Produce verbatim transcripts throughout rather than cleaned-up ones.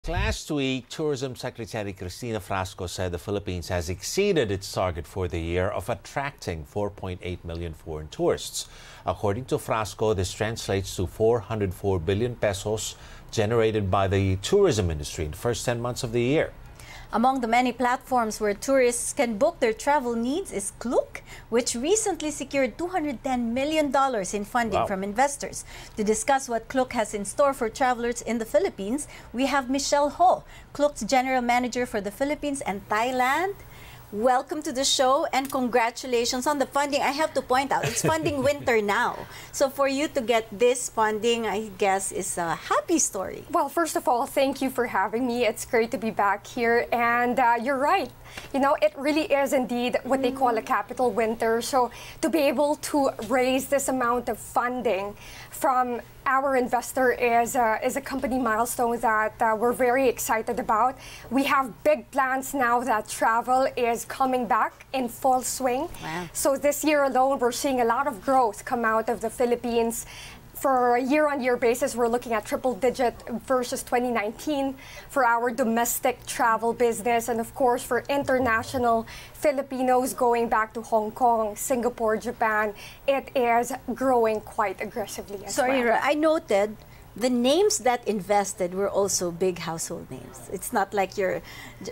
Last week, Tourism Secretary Cristina Frasco said the Philippines has exceeded its target for the year of attracting four point eight million foreign tourists. According to Frasco, this translates to four hundred four billion pesos generated by the tourism industry in the first ten months of the year. Among the many platforms where tourists can book their travel needs is Klook, which recently secured two hundred ten million dollars in funding Wow. from investors. To discuss what Klook has in store for travelers in the Philippines, we have Michelle Ho, Klook's General Manager for the Philippines and Thailand. Welcome to the show and congratulations on the funding. I have to point out, it's funding winter now. So for you to get this funding, I guess, is a happy story. Well, first of all, thank you for having me. It's great to be back here. And uh, you're right. You know, it really is indeed what they call a capital winter. So to be able to raise this amount of funding from our investor is, uh, is a company milestone that uh, we're very excited about. We have big plans now that travel is coming back in full swing. Wow. So this year alone, we're seeing a lot of growth come out of the Philippines. For a year-on-year basis, we're looking at triple-digit versus twenty nineteen for our domestic travel business, and of course for international Filipinos going back to Hong Kong, Singapore, Japan. It is growing quite aggressively as Sorry, well. Ra, I noted the names that invested were also big household names. It's not like your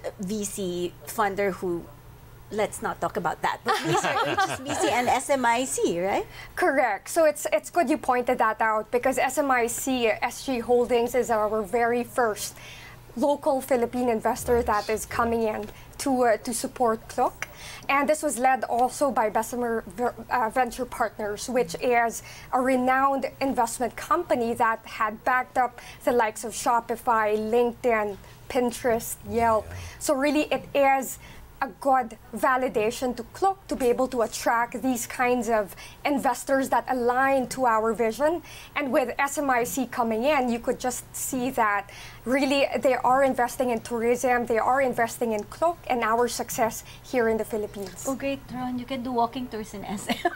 V C funder who, let's not talk about that, but these are H S B C and S M I C, right? Correct. So it's it's good you pointed that out because S M I C, S G Holdings, is our very first local Philippine investor that is coming in to uh, to support Klook. And this was led also by Bessemer uh, Venture Partners, which is a renowned investment company that had backed up the likes of Shopify, LinkedIn, Pinterest, Yelp. So really it is a good validation to Klook to be able to attract these kinds of investors that align to our vision. And with S M I C coming in, you could just see that really they are investing in tourism, they are investing in Klook and our success here in the Philippines. Oh, great, Ron. You can do walking tours in S M.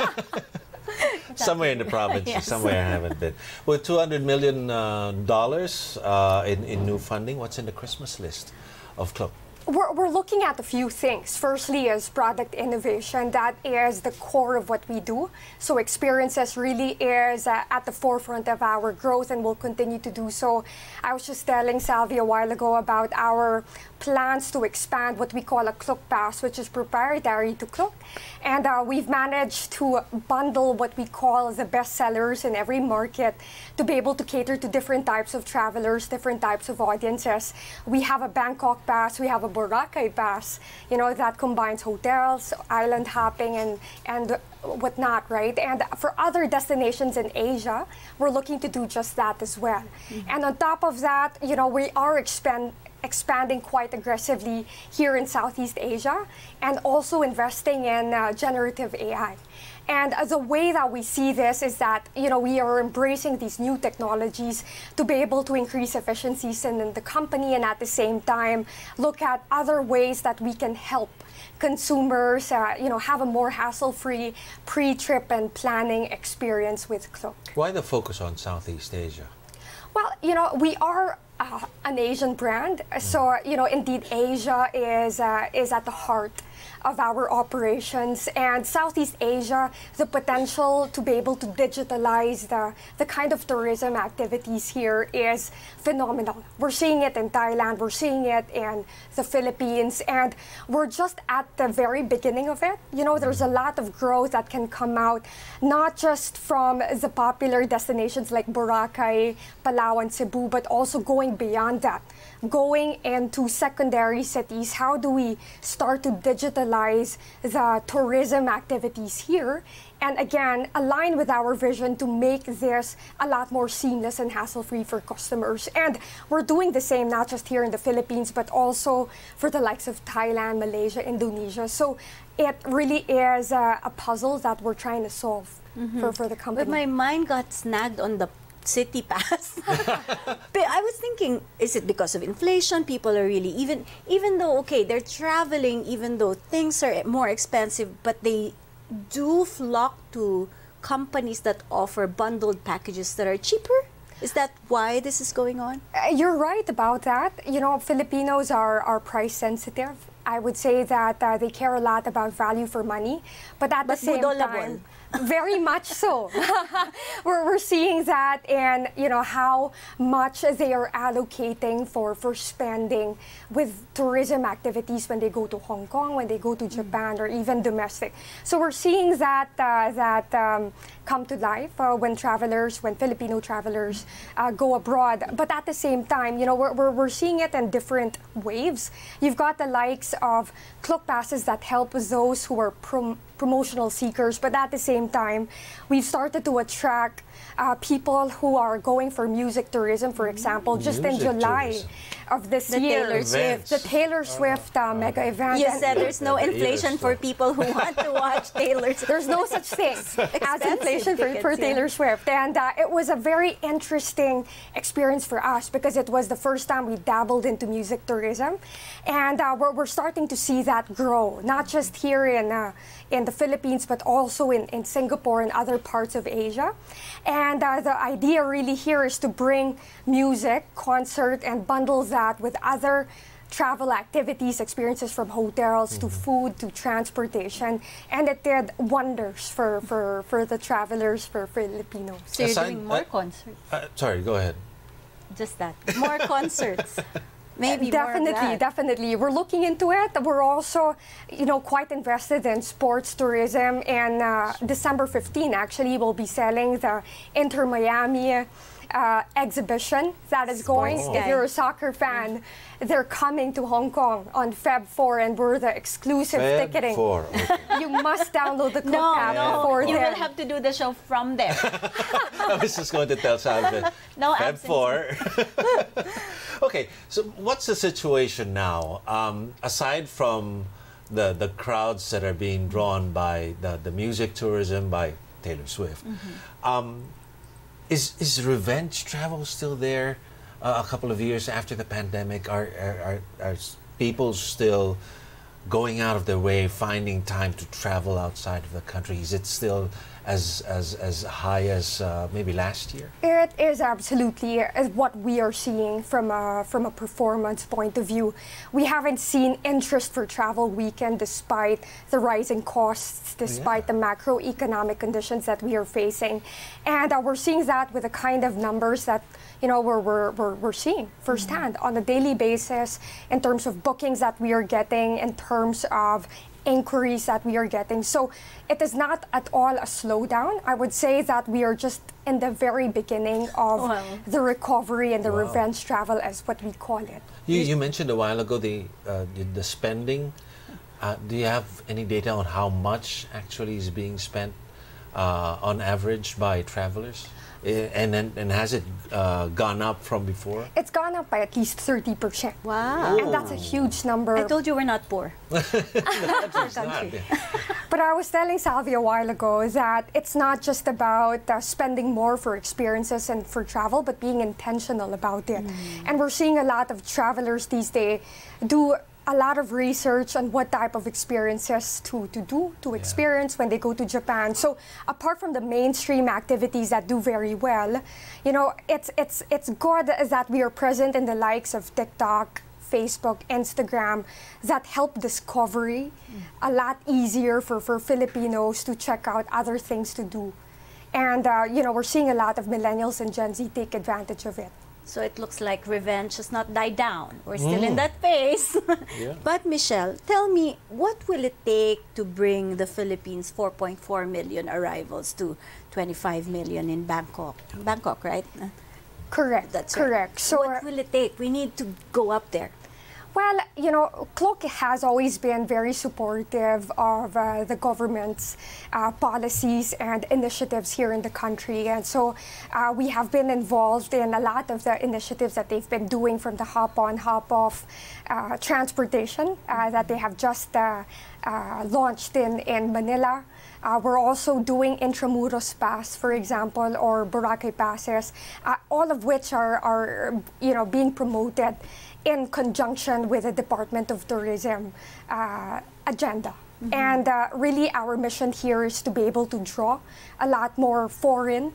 Somewhere in the province, Yes. somewhere I haven't been. With two hundred million dollars uh, uh, in, in new funding, what's in the Christmas list of Klook? We're, we're looking at a few things. Firstly is product innovation. That is the core of what we do. So experiences really is uh, at the forefront of our growth and will continue to do so. I was just telling Salvi a while ago about our plans to expand what we call a Klook Pass, which is proprietary to Klook. And uh, we've managed to bundle what we call the best sellers in every market to be able to cater to different types of travelers, different types of audiences. We have a Bangkok Pass, we have a Boracay Pass, you know, that combines hotels, island hopping, and, and whatnot, right? And for other destinations in Asia, we're looking to do just that as well. Mm-hmm. And on top of that, you know, we are expand expanding quite aggressively here in Southeast Asia and also investing in uh, generative A I. And uh, the way that we see this is that, you know, we are embracing these new technologies to be able to increase efficiencies in, in the company and at the same time look at other ways that we can help consumers, uh, you know, have a more hassle-free pre-trip and planning experience with Klook. Why the focus on Southeast Asia? Well, you know, we are uh, an Asian brand, so you know, indeed, Asia is uh, is at the heart of our operations, and Southeast Asia, the potential to be able to digitalize the, the kind of tourism activities here is phenomenal. We're seeing it in Thailand, we're seeing it in the Philippines, and we're just at the very beginning of it. You know, there's a lot of growth that can come out, not just from the popular destinations like Boracay, Palawan, Cebu, but also going beyond that. Going into secondary cities, how do we start to digitalize the tourism activities here? And again, align with our vision to make this a lot more seamless and hassle-free for customers. And we're doing the same, not just here in the Philippines, but also for the likes of Thailand, Malaysia, Indonesia. So it really is a, a puzzle that we're trying to solve mm-hmm. for, for the company. But my mind got snagged on the City Pass. But I was thinking, is it because of inflation? People are really, even even though, okay, they're traveling, even though things are more expensive, but they do flock to companies that offer bundled packages that are cheaper? Is that why this is going on? Uh, you're right about that. You know, Filipinos are, are price sensitive. I would say that uh, they care a lot about value for money, but at But the same budolable. time, very much so. we're, we're seeing that, and you know how much they are allocating for for spending with tourism activities when they go to Hong Kong, when they go to Japan, or even domestic. So we're seeing that uh, that um, come to life uh, when travelers, when Filipino travelers uh, go abroad. But at the same time, you know, we're, we're, we're seeing it in different waves. You've got the likes of Klook passes that help those who are prom promotional seekers, but at the same time, we've started to attract uh, people who are going for music tourism, for example, just in Music July tourism. of this The year. Taylor Swift. The Taylor Swift uh, mega event. You And said there's no The inflation for Taylor Swift. people who want to watch Taylor Swift. There's no such thing as Expensive inflation for, for tickets, yeah. Taylor Swift. And uh, it was a very interesting experience for us because it was the first time we dabbled into music tourism. And uh, we're, we're starting to see that grow, not just here in, uh, in the Philippines, but also in, in Singapore and other parts of Asia. And uh, the idea really here is to bring music, concert, and bundle that with other travel activities, experiences from hotels mm-hmm. to food to transportation, and it did wonders for, for, for the travelers, for Filipinos. So you're Aside- doing more uh, concerts. Uh, sorry, go ahead. Just that. More concerts. Maybe definitely, more of that. definitely. We're looking into it. We're also, you know, quite invested in sports tourism. And uh, December fifteenth, actually, we'll be selling the Inter Miami uh, exhibition that is going. Sports If guy. you're a soccer fan, they're coming to Hong Kong on February fourth, and we're the exclusive Feb ticketing. four. Okay. You must download the Klook No, app no, for you them. will have to do the show from there. I was just going to tell Salve. No Feb absence. four. Okay, so what's the situation now? Um, aside from the the crowds that are being drawn by the, the music tourism by Taylor Swift, Mm-hmm. um, is is revenge travel still there? Uh, a couple of years after the pandemic, are are, are are s- people still going out of their way, finding time to travel outside of the country? Is it still as as as high as uh, maybe last year? It is absolutely uh, what we are seeing from a, from a performance point of view. We haven't seen interest for travel weekend despite the rising costs, despite the macroeconomic conditions that we are facing. And uh, we're seeing that with the kind of numbers that you know, we're, we're, we're, we're seeing firsthand on a daily basis in terms of bookings that we are getting, in terms of inquiries that we are getting. So it is not at all a slowdown. I would say that we are just in the very beginning of Wow. the recovery and the Wow. revenge travel, as what we call it. You, you mentioned a while ago the uh, the, the spending. Uh, do you have any data on how much actually is being spent uh, on average by travelers? Eh, And then and has it uh, gone up from before? It's gone up by at least thirty percent. Wow. And that's a huge number. I told you we're not poor. It's not. country. But I was telling Salvi a while ago that it's not just about uh, spending more for experiences and for travel, but being intentional about it. And we're seeing a lot of travelers these days do a lot of research on what type of experiences to, to do, to experience when they go to Japan. So apart from the mainstream activities that do very well, you know, it's, it's, it's good that we are present in the likes of TikTok, Facebook, Instagram, that help discovery a lot easier for, for Filipinos to check out other things to do. And, uh, you know, we're seeing a lot of millennials and Gen Z take advantage of it. So it looks like revenge has not died down. We're still in that phase. Yeah. But Michelle, tell me, what will it take to bring the Philippines four point four million arrivals to twenty-five million in Bangkok? Bangkok, right? Correct. That's right. correct. So, what will it take? We need to go up there. well, you know, Klook has always been very supportive of uh, the government's uh, policies and initiatives here in the country. And so uh, we have been involved in a lot of the initiatives that they've been doing, from the hop-on, hop-off uh, transportation uh, that they have just uh, uh, launched in, in Manila. Uh, we're also doing Intramuros Pass, for example, or Boracay Passes, uh, all of which are, are, you know, being promoted in conjunction with the Department of Tourism uh, agenda. And uh, really our mission here is to be able to draw a lot more foreign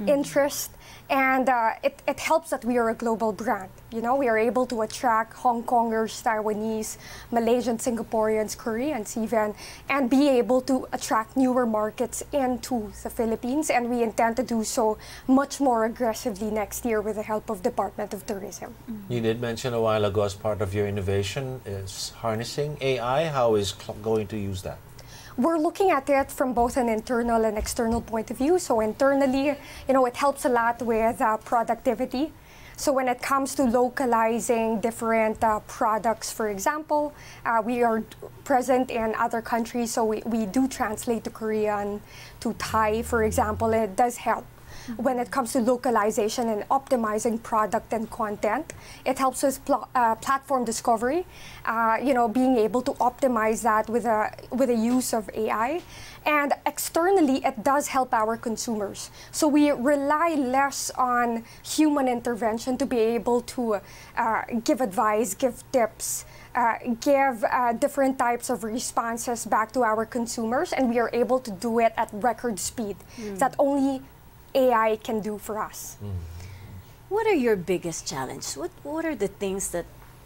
interest, and uh, it, it helps that we are a global brand. You know, we are able to attract Hong Kongers, Taiwanese, Malaysians, Singaporeans, Koreans even, and be able to attract newer markets into the Philippines, and we intend to do so much more aggressively next year with the help of Department of Tourism. You did mention a while ago as part of your innovation is harnessing A I. How is Klook going to use that? We're looking at it from both an internal and external point of view. So internally, you know, it helps a lot with uh, productivity. So when it comes to localizing different uh, products, for example, uh, we are present in other countries, so we, we do translate to Korean, to Thai, for example, and it does help. When it comes to localization and optimizing product and content, it helps with pl uh, platform discovery. Uh, you know, being able to optimize that with a with the use of A I, and externally, it does help our consumers. So we rely less on human intervention to be able to uh, give advice, give tips. Uh, give uh, different types of responses back to our consumers, and we are able to do it at record speed mm. that only A I can do for us. Mm. What are your biggest challenges? What, what are the things that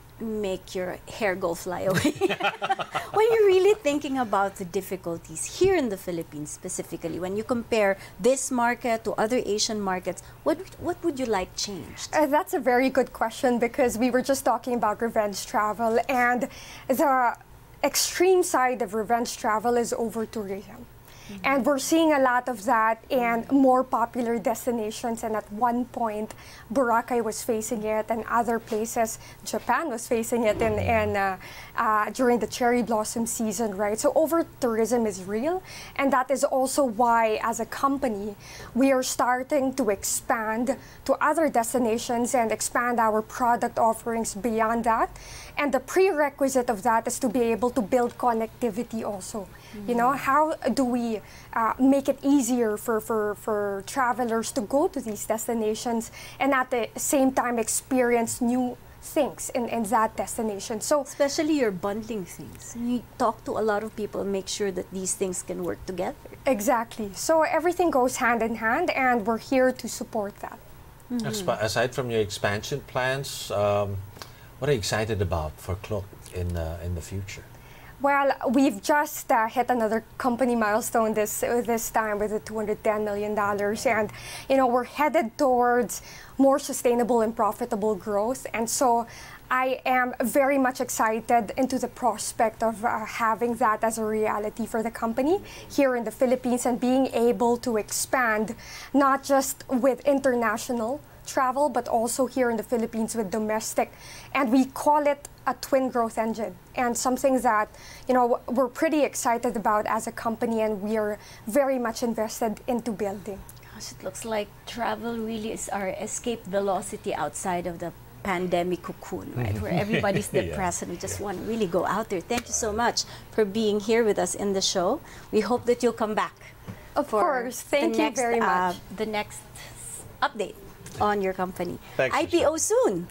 make your hair go fly away? When you're really thinking about the difficulties here in the Philippines specifically, when you compare this market to other Asian markets, what, what would you like changed? Uh, that's a very good question, because we were just talking about revenge travel, and the extreme side of revenge travel is over-tourism. Mm-hmm. And we're seeing a lot of that in more popular destinations, and at one point Boracay was facing it, and other places, Japan was facing it in, in, uh, uh, during the cherry blossom season, right? So over-tourism is real, and that is also why, as a company, we are starting to expand to other destinations and expand our product offerings beyond that. And the prerequisite of that is to be able to build connectivity also. Mm-hmm. You know, how do we uh, make it easier for, for, for travelers to go to these destinations and at the same time experience new things in, in that destination? So especially you're bundling things. You talk to a lot of people, make sure that these things can work together. Exactly. So everything goes hand in hand, and we're here to support that. Mm-hmm. Aside from your expansion plans, um, what are you excited about for Klook in, uh, in the future? Well, we've just uh, hit another company milestone this uh, this time with the two hundred ten million dollars, and you know, we're headed towards more sustainable and profitable growth. And so I am very much excited into the prospect of uh, having that as a reality for the company here in the Philippines, and being able to expand not just with international travel, but also here in the Philippines with domestic. And we call it a twin growth engine, and something that, you know, we're pretty excited about as a company, and we are very much invested into building. Gosh, it looks like travel really is our escape velocity outside of the pandemic cocoon, right? Where everybody's depressed yeah. and we just yeah. want to really go out there. Thank you so much for being here with us in the show. We hope that you'll come back. Of course. Thank you next, very much. Uh, the next update on your company. Thanks, I P O soon.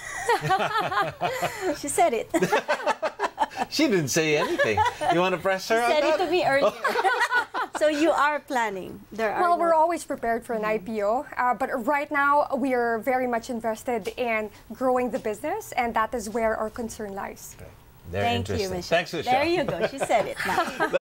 She said it. She didn't say anything. You want to press her she on said that? it to me earlier. So you are planning. There are well, no we're always prepared for an I P O, uh, but right now we are very much invested in growing the business, and that is where our concern lies. Okay. They're Thank interested. you, Michelle. Thanks, Michelle. There you go. She said it now.